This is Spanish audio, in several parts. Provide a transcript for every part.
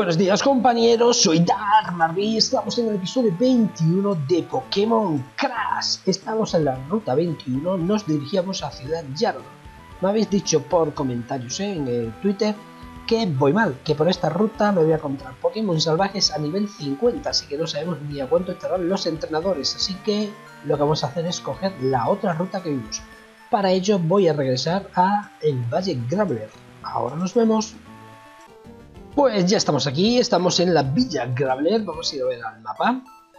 Buenos días compañeros, soy Darkmarby y estamos en el episodio 21 de Pokémon Crash. Estamos en la ruta 21, nos dirigíamos a Ciudad Yarrow. Me habéis dicho por comentarios en el Twitter que voy mal, que por esta ruta me voy a encontrar Pokémon salvajes a nivel 50, así que no sabemos ni a cuánto estarán los entrenadores, así que lo que vamos a hacer es coger la otra ruta que vimos. Para ello voy a regresar a el Valle Graveler. Ahora nos vemos. Pues ya estamos aquí, estamos en la Villa Graveler, vamos a ir a ver al mapa.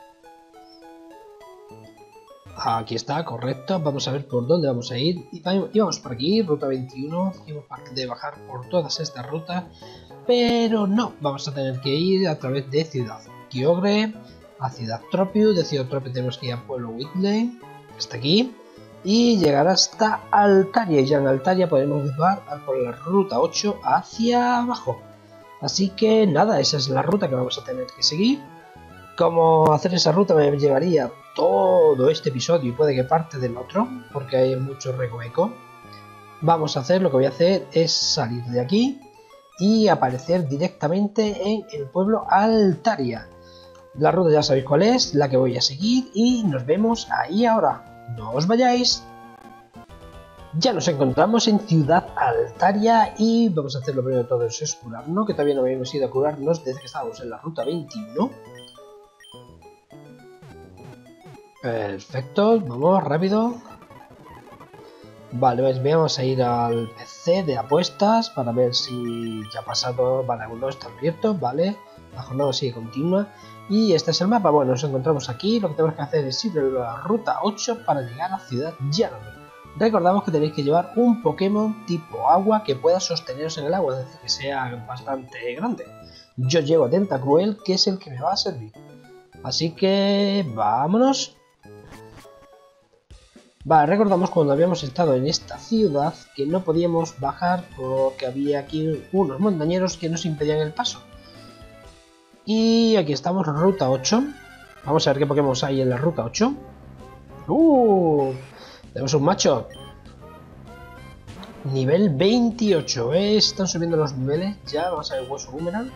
Aquí está, correcto, vamos a ver por dónde vamos a ir. Y vamos por aquí, ruta 21, dijimos de bajar por todas estas rutas, pero no, vamos a tener que ir a través de Ciudad Kyogre, a Ciudad Tropius, de Ciudad Tropius tenemos que ir a Pueblo Whitley, hasta aquí, y llegar hasta Altaria, y ya en Altaria podemos llevar por la ruta 8 hacia abajo. Así que nada, esa es la ruta que vamos a tener que seguir. Como hacer esa ruta me llevaría todo este episodio y puede que parte del otro, porque hay mucho recoveco. Vamos a hacer, lo que voy a hacer es salir de aquí y aparecer directamente en el pueblo Altaria. La ruta ya sabéis cuál es, la que voy a seguir y nos vemos ahí ahora. No os vayáis. Ya nos encontramos en Ciudad Altaria y vamos a hacer lo primero de todo es curarnos, que todavía no habíamos ido a curarnos desde que estábamos en la ruta 21. Perfecto, vamos rápido. Vale, pues vamos a ir al PC de apuestas para ver si ya ha pasado. Vale, alguno está abierto, vale. La jornada sigue continua. Y este es el mapa. Bueno, nos encontramos aquí. Lo que tenemos que hacer es ir a la ruta 8 para llegar a Ciudad Yarrow. Recordamos que tenéis que llevar un Pokémon tipo agua que pueda sosteneros en el agua, es decir, que sea bastante grande. Yo llevo a Tentacruel, que es el que me va a servir. Así que vámonos. Vale, recordamos cuando habíamos estado en esta ciudad que no podíamos bajar porque había aquí unos montañeros que nos impedían el paso. Y aquí estamos, ruta 8. Vamos a ver qué Pokémon hay en la ruta 8. Tenemos un macho. Nivel 28. Están subiendo los niveles. Ya, vamos a ver hueso boomerang.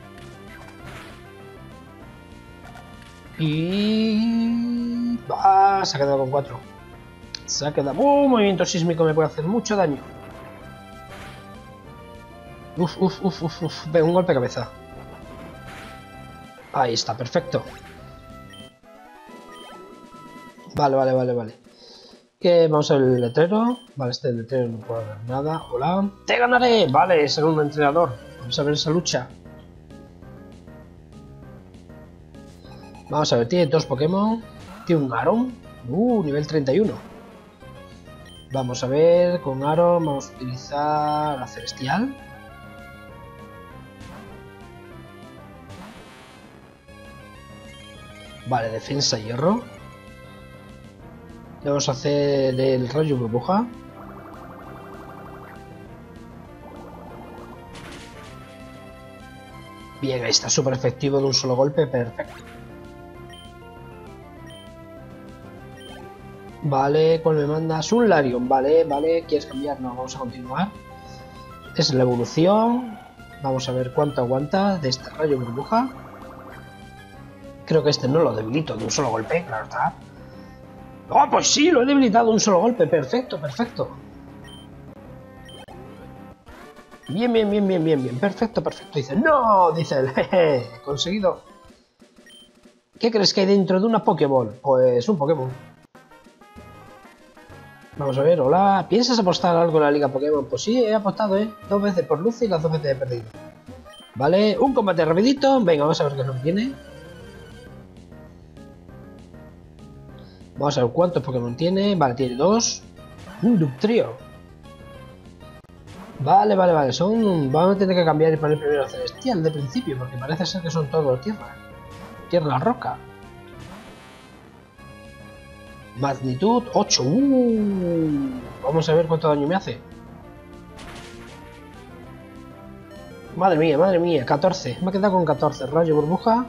Y... se ha quedado con 4. Se ha quedado... movimiento sísmico me puede hacer mucho daño. Venga, un golpe de cabeza. Ahí está, perfecto. Vale. Que vamos a ver el letrero. Vale, este letrero no puedo ver nada. Hola. ¡Te ganaré! Vale, es un entrenador. Vamos a ver esa lucha. Vamos a ver, tiene dos Pokémon. Tiene un Aron. Nivel 31. Vamos a ver, con Aron vamos a utilizar a Celestial. Vale, defensa hierro. Vamos a hacer el rayo burbuja. Bien, ahí está, súper efectivo de un solo golpe, perfecto. Vale, ¿cuál me mandas? Un Larion, vale, ¿quieres cambiar? No, vamos a continuar. Es la evolución. Vamos a ver cuánto aguanta de este rayo burbuja. Creo que este no lo debilito de un solo golpe, claro está. ¡Oh, pues sí! Lo he debilitado de un solo golpe. Perfecto. Bien. Perfecto. Dice, ¡no! Dice él, jeje, conseguido. ¿Qué crees que hay dentro de una Pokéball? Pues un Pokémon. Vamos a ver, hola. ¿Piensas apostar algo en la Liga Pokémon? Pues sí, he apostado, 2 veces por Lucy y las 2 veces he perdido. Vale, un combate rapidito. Venga, vamos a ver qué nos viene. Vamos a ver cuántos Pokémon tiene. Vale, tiene 2. Un Dugtrio. Vale. Vamos a tener que cambiar y poner primero Celestial de principio, porque parece ser que son todos tierra. Tierra roca. Magnitud 8. Vamos a ver cuánto daño me hace. Madre mía, 14. Me ha quedado con 14. Rayo burbuja.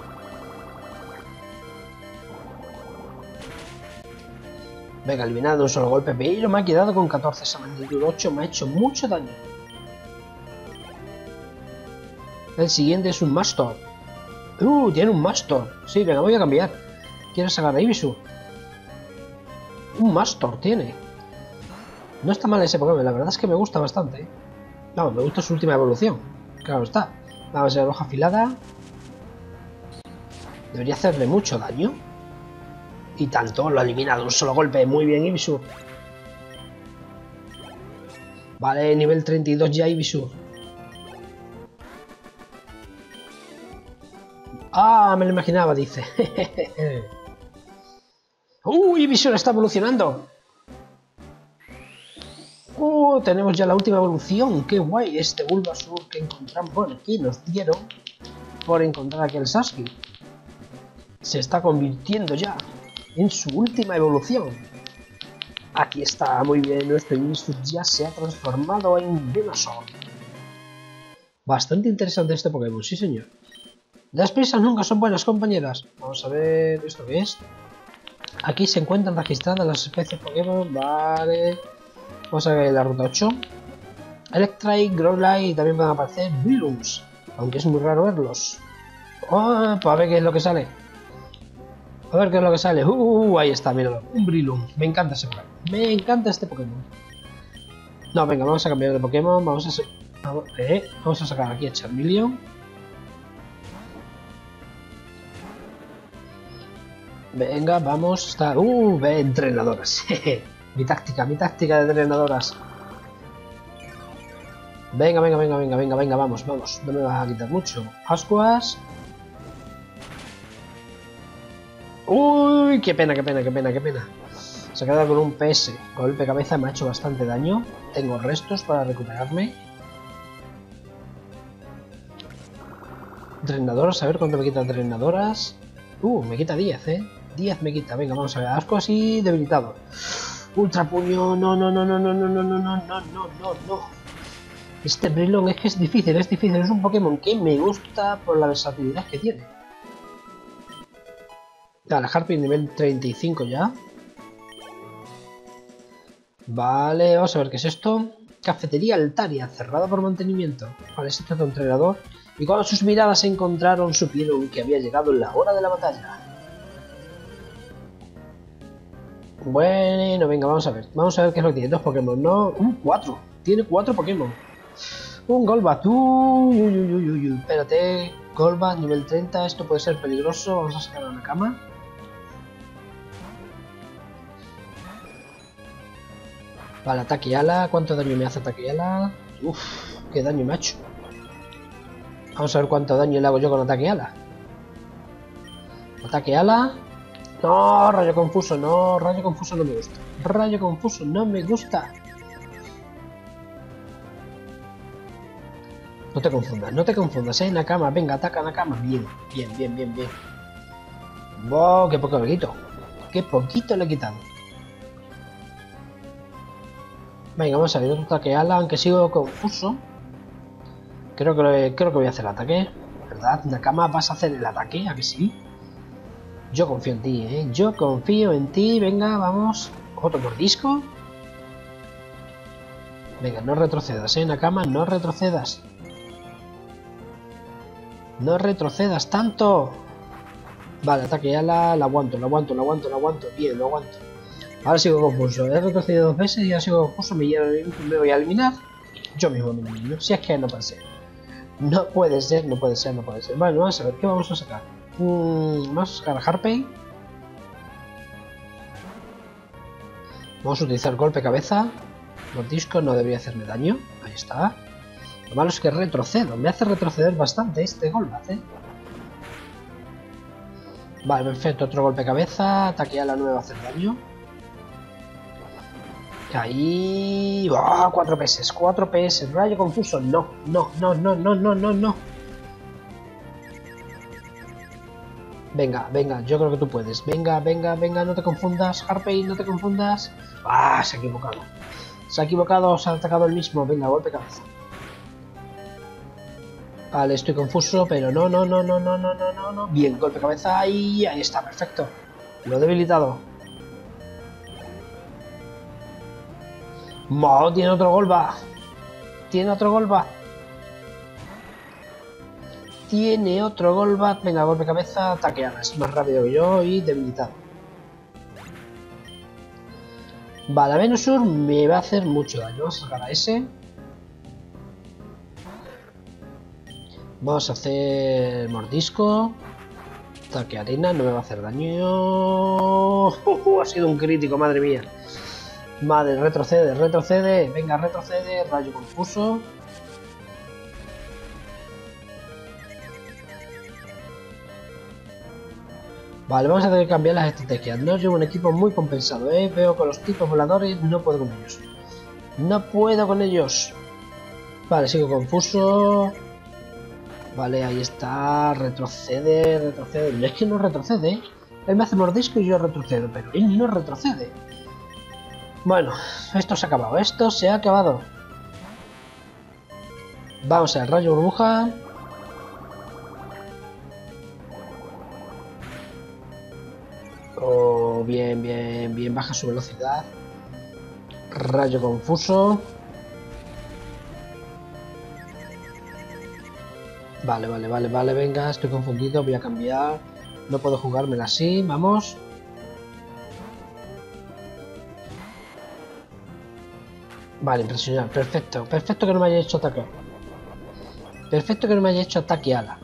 Venga, eliminado un solo golpe, pero me ha quedado con 14. Esa magnitud 8 me ha hecho mucho daño. El siguiente es un Mastor. Tiene un Mastor. Sí, venga, voy a cambiar. Quiero sacar a Ibisu. Un Mastor tiene. No está mal ese Pokémon, la verdad es que me gusta bastante, ¿eh? Vamos, me gusta su última evolución. Claro está. Vamos a ver, hoja afilada. Debería hacerle mucho daño. Y tanto, lo elimina de un solo golpe. Muy bien, Ibisu. Vale, nivel 32 ya, Ibisu. Ah, me lo imaginaba, dice. Ibisu está evolucionando. Tenemos ya la última evolución. Qué guay, este Bulbasaur que encontramos. Bueno, aquí nos dieron por encontrar aquel Sasuke. Se está convirtiendo ya en su última evolución. Aquí está, muy bien, nuestro Ibisu ya se ha transformado en Venusaur. Bastante interesante este Pokémon, sí señor. Las prisas nunca son buenas compañeras. Vamos a ver esto que es. Aquí se encuentran registradas las especies Pokémon, vale. Vamos a ver la ruta 8. Electrike, Growlite y también van a aparecer Brilums, aunque es muy raro verlos. Pues a ver qué es lo que sale. A ver qué es lo que sale. Ahí está, míralo. Un Brilum. Me encanta ese Pokémon. Me encanta este Pokémon. No, venga, vamos a cambiar de Pokémon. Vamos a sacar aquí a Charmeleon. Venga, vamos. Está. Ve entrenadoras. mi táctica de entrenadoras. Venga, vamos. No me vas a quitar mucho. Ascuas. Uy, qué pena. Se ha quedado con un PS. Golpe cabeza me ha hecho bastante daño. Tengo restos para recuperarme. Drenadoras, a ver cuánto me quita drenadoras. Me quita 10, 10 me quita. Venga, vamos a ver. Asco así debilitado. Ultra puño. No. Este Brilon es que es difícil. Es un Pokémon que me gusta por la versatilidad que tiene. La Harpy nivel 35 ya. Vale, vamos a ver qué es esto. Cafetería Altaria, cerrada por mantenimiento. Vale, se trata de un entrenador. Y cuando sus miradas encontraron, supieron que había llegado la hora de la batalla. Bueno, venga, vamos a ver. Vamos a ver qué es lo que tiene. 2 Pokémon, no. 4. Tiene 4 Pokémon. Un Golbat. Espérate. Golbat, nivel 30. Esto puede ser peligroso. Vamos a sacar a una cama. Vale, ataque ala. ¿Cuánto daño me hace ataque ala? Qué daño me ha hecho. Vamos a ver cuánto daño le hago yo con ataque ala. Ataque ala. No, rayo confuso no me gusta. Rayo confuso no me gusta. No te confundas, Nakama, venga, ataca Nakama. Bien. Qué poco le quito. Qué poquito le he quitado. Venga, vamos a ver otro ataque ala, aunque sigo confuso. Creo que voy a hacer el ataque. ¿Verdad? Nakama, ¿vas a hacer el ataque? ¿A que sí? Yo confío en ti, Yo confío en ti. Venga, vamos. Otro mordisco. Venga, no retrocedas, Nakama, no retrocedas. No retrocedas tanto. Vale, ataque ala, lo aguanto. Bien, lo aguanto. Ahora sigo confuso. He retrocedido 2 veces y ahora sigo confuso. Me voy a eliminar. Yo mismo me elimino. Si es que no puede ser. No puede ser. Vale, vamos a ver, ¿qué vamos a sacar? Vamos a sacar a Harpy. Vamos a utilizar golpe cabeza. Mordisco no debería hacerme daño. Ahí está. Lo malo es que retrocedo. Me hace retroceder bastante este Golbat, Vale, perfecto. Otro golpe cabeza. Ataque a la nueva hacer daño. Ahí. 4 PS. 4 PS. Rayo confuso. No. Venga, yo creo que tú puedes. Venga, no te confundas, Harpy, no te confundas. Se ha equivocado. Se ha atacado el mismo. Venga, golpe cabeza. Vale, estoy confuso, pero no. Bien, golpe cabeza. Ahí está, perfecto. Lo he debilitado. Tiene otro Golbat. Tiene otro Golbat. Venga, golpe cabeza, ataque ala. Es más rápido que yo y debilitado. Vale, Venusaur me va a hacer mucho daño. Vamos a sacar a ese. Vamos a hacer mordisco. Ataque arena, no me va a hacer daño. Ha sido un crítico, madre mía. Madre, retrocede, retrocede. Venga, retrocede. Rayo confuso. Vale, vamos a tener que cambiar las estrategias. No llevo un equipo muy compensado, ¿eh? Veo con los tipos voladores, no puedo con ellos. No puedo con ellos. Vale, sigo confuso. Vale, ahí está. Retrocede, retrocede. Y es que no retrocede, ¿eh? Él me hace mordisco y yo retrocedo, pero él no retrocede. Bueno, esto se ha acabado. Esto se ha acabado. Vamos al rayo burbuja. Oh, bien, bien, bien. Baja su velocidad. Rayo confuso. Vale, vale, vale, vale. Venga, estoy confundido. Voy a cambiar. No puedo jugármela así. Vamos. Vale, impresionante. Perfecto. Perfecto que no me haya hecho ataque. Perfecto que no me haya hecho ataque ala.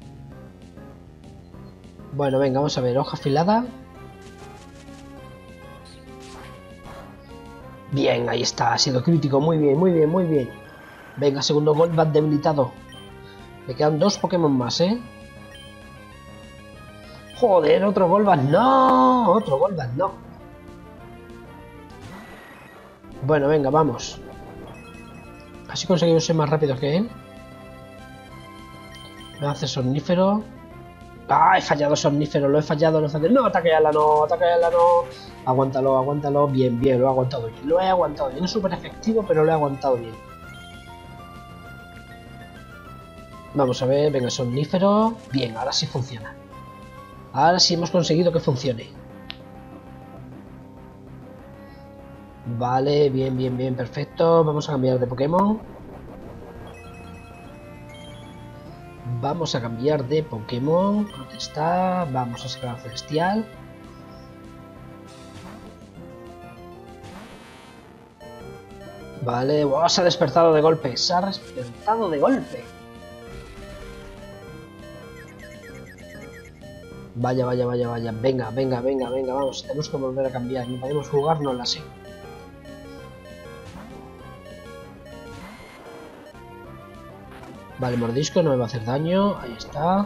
Bueno, venga, vamos a ver. Hoja afilada. Bien, ahí está. Ha sido crítico. Muy bien, muy bien, muy bien. Venga, segundo Golbat debilitado. Me quedan 2 Pokémon más, ¿eh? Joder, otro Golbat. ¡No! Otro Golbat, no. Bueno, venga, vamos. Así conseguimos ser más rápidos que él. Me hace somnífero. ¡Ah! He fallado somnífero, lo he fallado, lo he fallado. No, ataque ala, no, ataque ala, no. Aguántalo, aguántalo. Bien, bien, lo he aguantado bien. Lo he aguantado bien. Es súper efectivo, pero lo he aguantado bien. Vamos a ver, venga, somnífero. Bien, ahora sí funciona. Ahora sí hemos conseguido que funcione. Vale, bien, bien, bien, perfecto. Vamos a cambiar de Pokémon. Vamos a cambiar de Pokémon. ¿Dónde está? Vamos a sacar a Celestial. Vale, wow, se ha despertado de golpe. Se ha despertado de golpe. Vaya, vaya, vaya, vaya. Venga, venga, venga, venga, vamos. Tenemos que volver a cambiar. No podemos jugárnosla así. Vale, mordisco, no me va a hacer daño. Ahí está.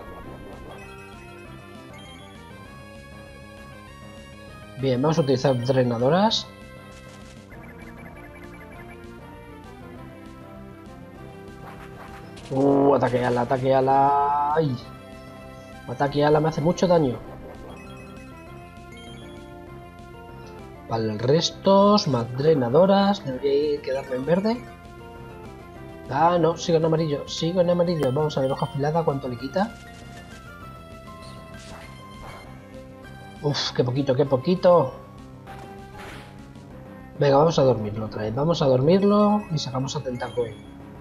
Bien, vamos a utilizar drenadoras. Ataque ala, ataque ala. ¡Ay! Ataque ala me hace mucho daño. Vale, restos, más drenadoras. Debería quedarme en verde. Ah, no, sigo en amarillo. Sigo en amarillo. Vamos a ver hoja afilada, cuánto le quita. Uf, qué poquito, qué poquito. Venga, vamos a dormirlo otra vez. Vamos a dormirlo y sacamos a Tentacoin.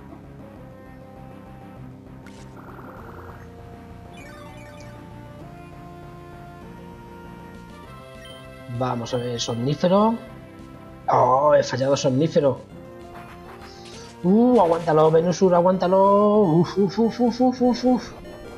Vamos a ver, somnífero. Oh, he fallado somnífero. Aguántalo, Venusaur, aguántalo. Uf, uf, uf, uf, uf, uf, uf.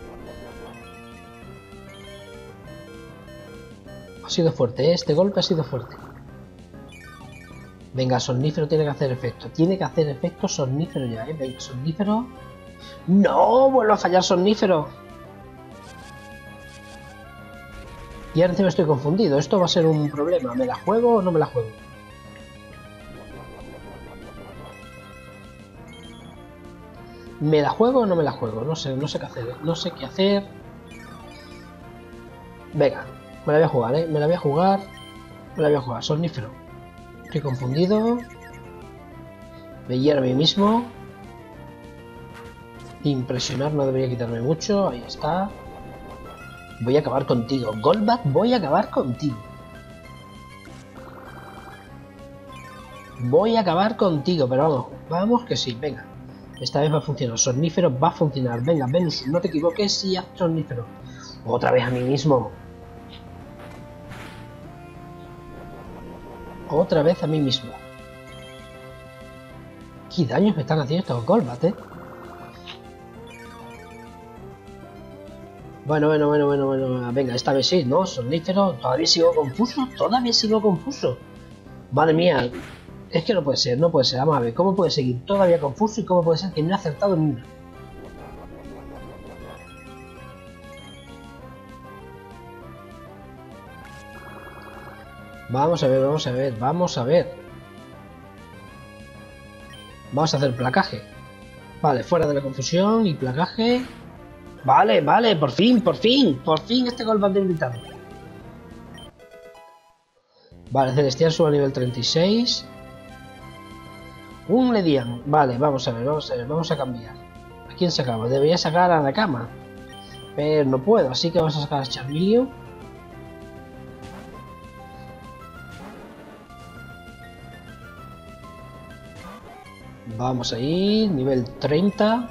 Ha sido fuerte, ¿eh? Este golpe ha sido fuerte. Venga, somnífero tiene que hacer efecto. Tiene que hacer efecto somnífero ya, ¿eh? Venga, somnífero. ¡No! Vuelvo a fallar somnífero. Y ahora encima estoy confundido. Esto va a ser un problema. ¿Me la juego o no me la juego? ¿Me la juego o no me la juego? No sé qué hacer. No sé qué hacer. Venga, me la voy a jugar, ¿eh? Me la voy a jugar. Me la voy a jugar. Somnífero. Estoy confundido. Me hiero a mí mismo. Impresionar no debería quitarme mucho. Ahí está. Voy a acabar contigo. Golbat, voy a acabar contigo. Voy a acabar contigo, pero vamos. Vamos que sí, venga. Esta vez va a funcionar. Somnífero va a funcionar. Venga, Venus, no te equivoques y haz somnífero. Otra vez a mí mismo. Otra vez a mí mismo. ¿Qué daños me están haciendo estos Golbat, eh? Bueno. Venga, esta vez sí, ¿no? Somnífero. Todavía sigo confuso. Madre mía. Es que no puede ser. Vamos a ver. ¿Cómo puede seguir todavía confuso y cómo puede ser que no he acertado ni una? Vamos a ver. Vamos a hacer placaje. Vale, fuera de la confusión y placaje. Vale, por fin este Golbat debilitado. Vale, Celestial sube a nivel 36. Un Ledian. Vale, vamos a ver, vamos a cambiar. ¿A quién sacamos? Debería sacar a Nakama. Pero no puedo, así que vamos a sacar a Charmeleon. Vamos a ir, nivel 30.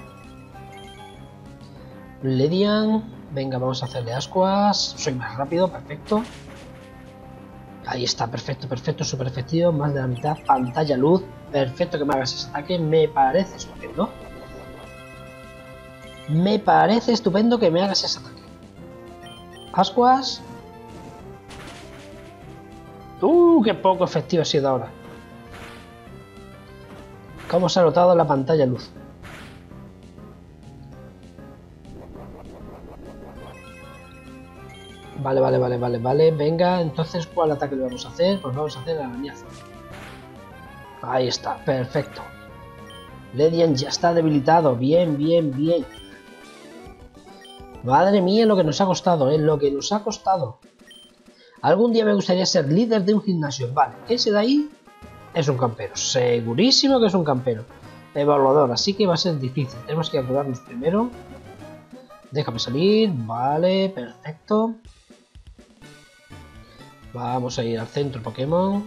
Ledian. Venga, vamos a hacerle ascuas. Soy más rápido, perfecto. Ahí está, perfecto, súper efectivo. Más de la mitad, pantalla luz. Perfecto que me hagas ese ataque, me parece estupendo. Me parece estupendo que me hagas ese ataque. Ascuas. Qué poco efectivo ha sido ahora. ¿Cómo se ha notado la pantalla luz? Vale. Venga, entonces, ¿cuál ataque le vamos a hacer? Pues vamos a hacer el arañazo. Ahí está, perfecto. Ledian ya está debilitado. Bien. Madre mía, lo que nos ha costado, lo que nos ha costado. Algún día me gustaría ser líder de un gimnasio. Vale, ese de ahí es un campero. Segurísimo que es un campero. Evaluador, así que va a ser difícil. Tenemos que curarnos primero. Déjame salir. Vale, perfecto. Vamos a ir al centro Pokémon.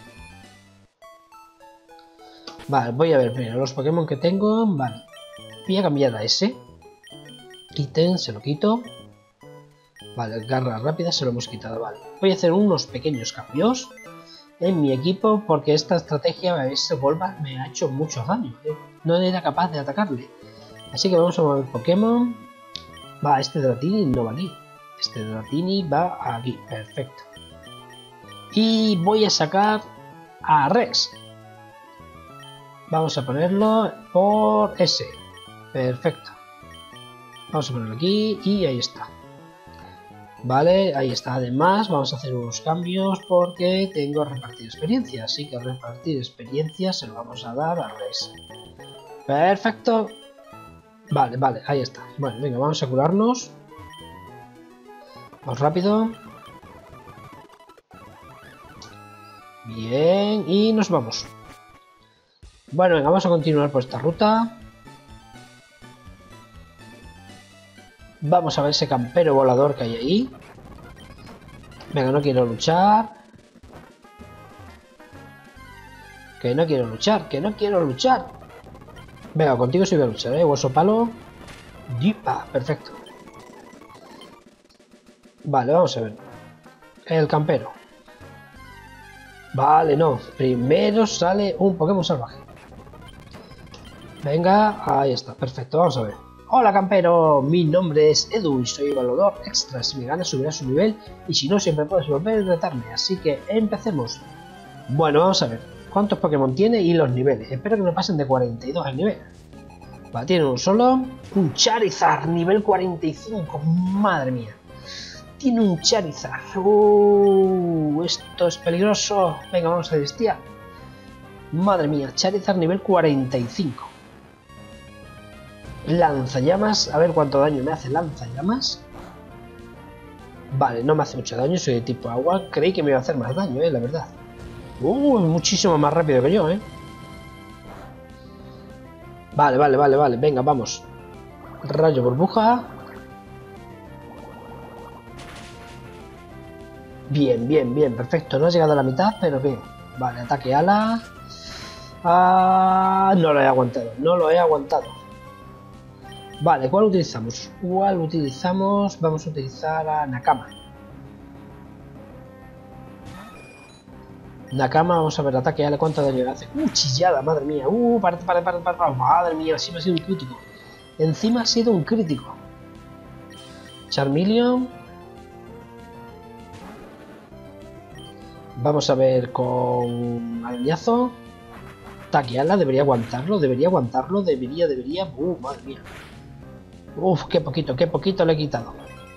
Vale, voy a ver primero los Pokémon que tengo. Vale, voy a cambiar a ese. Ítem, se lo quito. Vale, garra rápida se lo hemos quitado. Vale, voy a hacer unos pequeños cambios en mi equipo porque esta estrategia, ese Golbat me ha hecho mucho daño. No era capaz de atacarle. Así que vamos a mover Pokémon. Va, este Dratini no va aquí. Este Dratini va aquí. Perfecto. Y voy a sacar a Rex. Vamos a ponerlo por S. Perfecto. Vamos a ponerlo aquí y ahí está. Vale, ahí está. Además, vamos a hacer unos cambios porque tengo repartir experiencia. Así que repartir experiencia se lo vamos a dar a Rex. Perfecto. Vale, ahí está. Bueno, venga, vamos a curarnos. Vamos rápido. Bien, y nos vamos. Bueno, venga, vamos a continuar por esta ruta. Vamos a ver ese campero volador que hay ahí. Venga, no quiero luchar. Que no quiero luchar. Venga, contigo sí voy a luchar, hueso palo. Dipa, perfecto. Vale, vamos a ver. El campero. Vale, no. Primero sale un Pokémon salvaje. Venga, ahí está, perfecto, vamos a ver. Hola campero, mi nombre es Edu y soy evaluador extra. Si me ganas subirás su nivel y si no siempre puedes volver a retarme. Así que empecemos. Bueno, vamos a ver cuántos Pokémon tiene y los niveles. Espero que no pasen de 42 el nivel. Vale, tiene uno solo. Un Charizard, nivel 45. Madre mía. Tiene un Charizard. Esto es peligroso. Venga, vamos a Celestial. Madre mía, Charizard nivel 45. Lanzallamas, a ver cuánto daño me hace lanzallamas. Vale, no me hace mucho daño, soy de tipo agua. Creí que me iba a hacer más daño, la verdad. Muchísimo más rápido que yo, Vale, venga, vamos. Rayo burbuja. Bien, perfecto. No ha llegado a la mitad, pero bien. Vale, ataque ala. Ah, no lo he aguantado, no lo he aguantado. Vale, ¿cuál utilizamos? ¿Cuál utilizamos? Vamos a utilizar a Nakama. Nakama, vamos a ver, ataque, dale cuánto daño le hace. Chillada, madre mía. Para. Madre mía, encima ha sido un crítico. Encima ha sido un crítico. Charmeleon. Vamos a ver con arañazo. Takeala, debería aguantarlo. Debería. Madre mía. Uf, qué poquito le he quitado.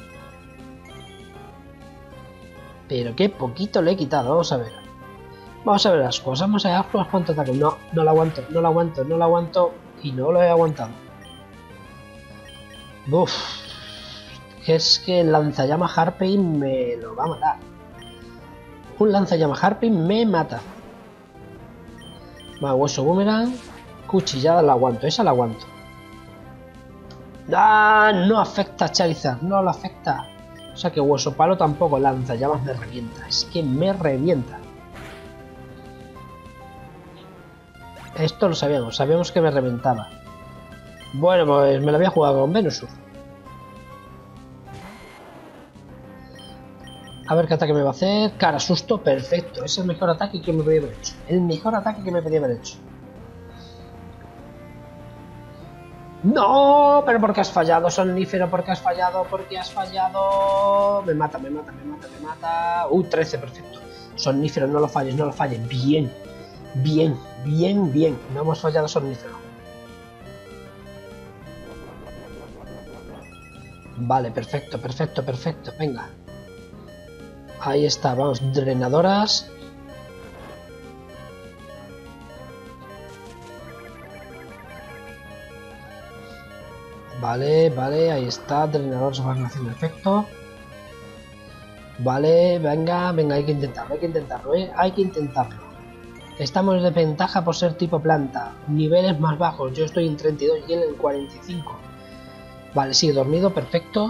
Pero qué poquito le he quitado, vamos a ver. Vamos a ver las cosas, vamos a ver cuánto ataque. No lo aguanto. Y no lo he aguantado. Uf. Es que el lanzallamas Harping me lo va a matar. Un lanzallamas Harping me mata. Va, hueso boomerang. Cuchillada la aguanto, esa la aguanto. ¡Ah! No afecta a Charizard, no lo afecta. O sea que hueso palo tampoco, lanzallamas me revienta. Es que me revienta. Esto lo sabíamos que me reventaba. Bueno, pues me lo había jugado con Venusaur. A ver qué ataque me va a hacer. Cara susto, perfecto. Es el mejor ataque que me podía haber hecho. ¡No! ¿Pero por qué has fallado, Somnífero? ¿Por qué has fallado? Me mata. 13, perfecto. Somnífero, no lo falles. Bien. No hemos fallado, Somnífero. Vale, perfecto. Venga. Ahí está, vamos, drenadoras. Vale, ahí está, drenadoras van haciendo efecto. Vale, venga, hay que intentarlo, Estamos en desventaja por ser tipo planta. Niveles más bajos, yo estoy en 32 y él en 45. Vale, sigue dormido, perfecto.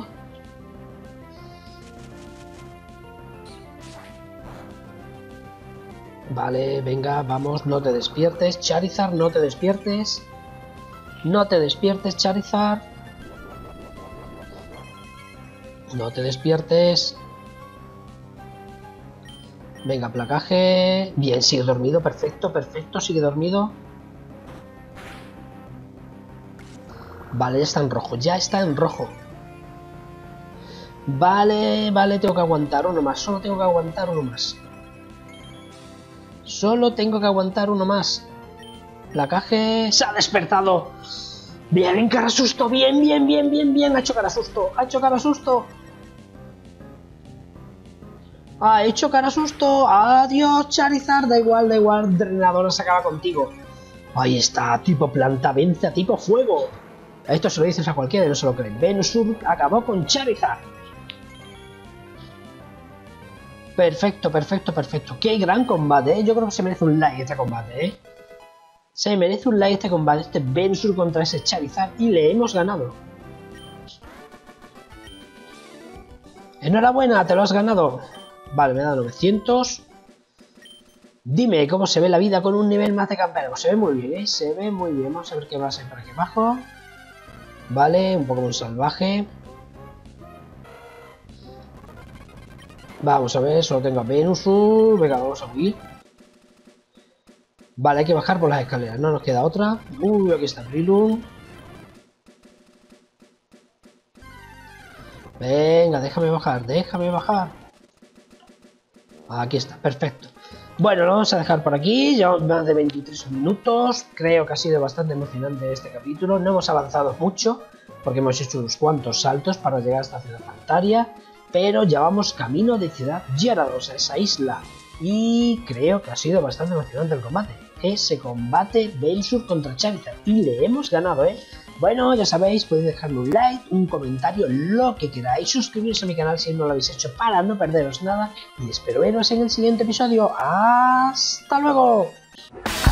Vale, venga, vamos, no te despiertes, Charizard, no te despiertes, Charizard. No te despiertes. Venga, placaje. Bien, sigue dormido, perfecto, sigue dormido. Vale, ya está en rojo, Vale, tengo que aguantar uno más, solo tengo que aguantar uno más. Placaje. ¡Se ha despertado! Bien, en cara susto, bien. Ha hecho cara susto. Adiós, Charizard. Da igual. Drenadora se acaba contigo. Ahí está, tipo planta vence a tipo fuego. Esto se lo dices a cualquiera y no se lo creen. Venusaur acabó con Charizard. Perfecto. Qué gran combate, ¿eh? Yo creo que se merece un like este combate, ¿eh? Se merece un like este combate, este Venusaur contra ese Charizard, y le hemos ganado. Enhorabuena, te lo has ganado. Vale, me da 900. Dime cómo se ve la vida con un nivel más de campeón. Se ve muy bien, ¿eh? Vamos a ver qué va a ser por aquí abajo. Vale, un Pokémon salvaje. Vamos a ver, solo tengo a Venusaur. Venga, vamos a huir. Vale, hay que bajar por las escaleras, no nos queda otra. Uy, aquí está Breloom. Venga, déjame bajar. Aquí está, perfecto. Bueno, lo vamos a dejar por aquí. Llevamos más de 23 minutos. Creo que ha sido bastante emocionante este capítulo. No hemos avanzado mucho, porque hemos hecho unos cuantos saltos para llegar hasta Ciudad Altaria. Pero ya vamos camino de Ciudad Gyarados, a esa isla. Y creo que ha sido bastante emocionante el combate. Ese combate Venusaur contra Charizard. Y le hemos ganado, ¿eh? Bueno, ya sabéis, podéis dejarme un like, un comentario, lo que queráis. Suscribiros a mi canal si no lo habéis hecho para no perderos nada. Y espero veros en el siguiente episodio. ¡Hasta luego!